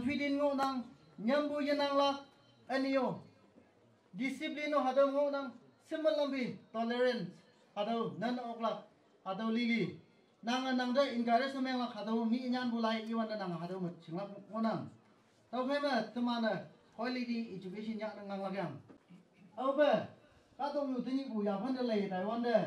confident ngo nang nyambu yenang la anio discipline hado ngo nang simple lambi tolerance hado nan oklak hado lili nang da encourage meng la hado mi nyan bulai iwan nang hado mut chingla ngo nang tau kai ma temana quality education yak nang la gyang au ba ka dong yu tini bu ya phan de lai Taiwan de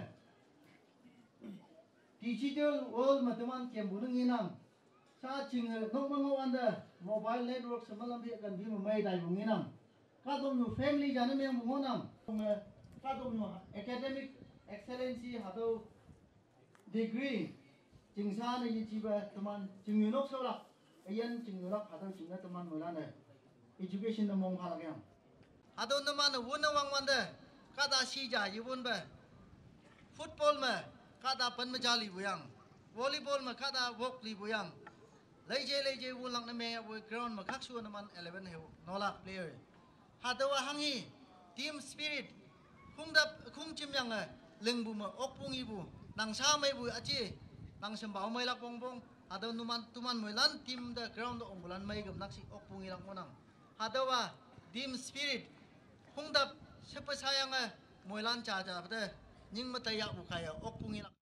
digital world ma teman kem bu nang inang sa ching nong ngo anda mobile network semalam dia kan bi mai dai bu nginam ka dong yu family jana meng bu ngonam ka dong yu academic excellency hado degree jingsa ne yi jiba teman jing yu nok so la ayan jing yu nok hado jing na teman mula ne education na mong phala gyam hado na man won na wang man de ka da si ja yi won ba football ma ka da pan ma jali bu yang volleyball ma ka da walk li bu yang leje wulang na me ground ma khak su na man 11 heu nola player hado wa hangi team spirit khung chim yang leng bu ma ok pung ibu nang sa mai bu achi nang sembau mai lak bong bong hado numan tuman moilan team da ground ong bulan mai gam nak si ok pung ilak monang hado wa team spirit khung da sepa sayang moilan cha cha de ning ma tayak bu kaya ok pung ilak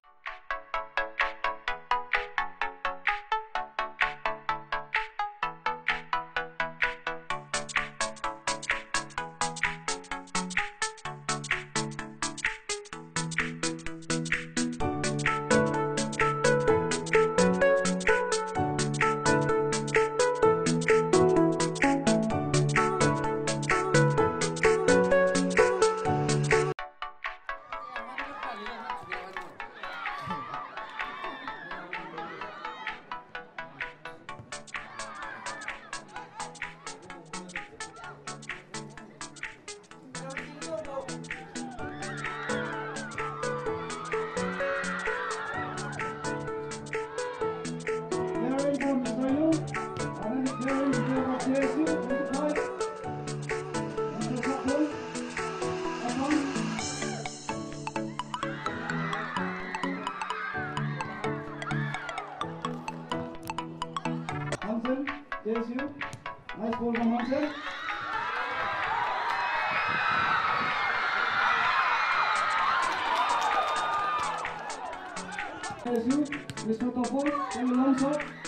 LASU, nice ball from Longchang. LASU, let's go top ball, and the long shot.